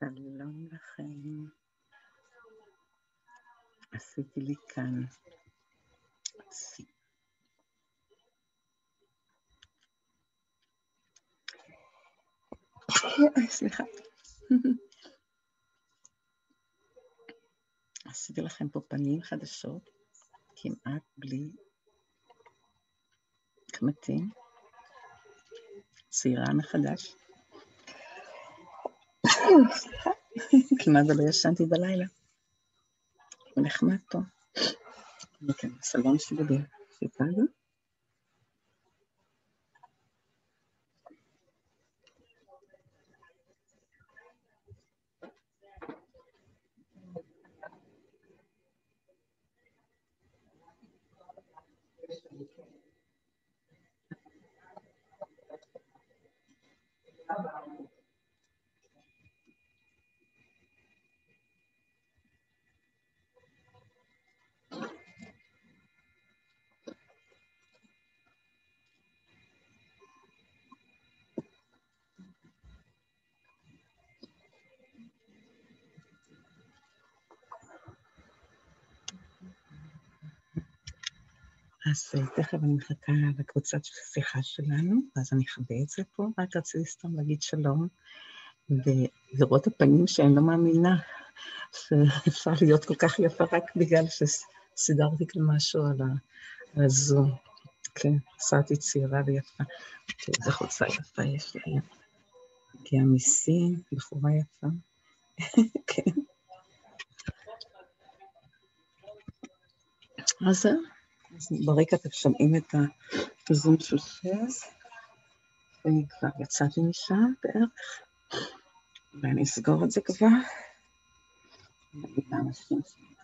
שלום לכם. עשיתי לי כאן סליחה. עשיתי לכם פה פנים חדשות, כמעט בלי קמטים. צעירה מחדש. סליחה. כמעט ולא ישנתי בלילה. נחמד פה. וכן, הסלון שלי בשיקגו. אז תכף אני מחכה לקבוצת שיחה שלנו, אז אני אחבא את זה פה, רק רציתי סתם להגיד שלום, ולראות הפנים שאני לא מאמינה שאפשר להיות כל כך יפה רק בגלל שסידרתי כאן משהו על הזום. כן, עשיתי צעירה ויפה. איזה חולצה יפה יש לי. הגיעה מסין, בחורה יפה. כן. אז ברקע אתם שומעים את הזום של שז, וכבר יצאתי משם בערך, ואני אסגור את זה כבר. נגיד לאנשים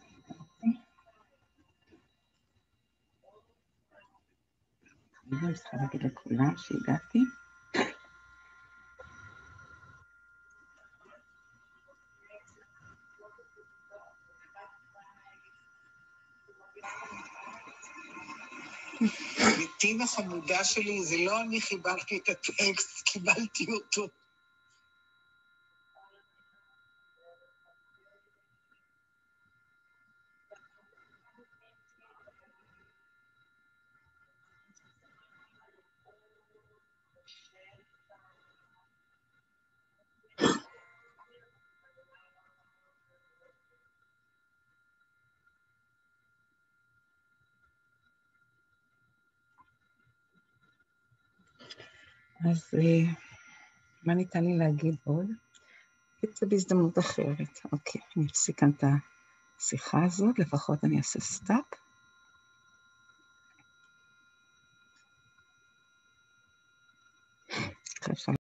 אני צריכה להגיד לכולם שהגעתי. טינה חמודה שלי, זה לא אני חיברתי את הטקסט, קיבלתי אותו. אז מה ניתן לי להגיד עוד? זה בהזדמנות אחרת. אוקיי, אני אפסיק כאן את השיחה הזאת, לפחות אני אעשה סטאפ. עכשיו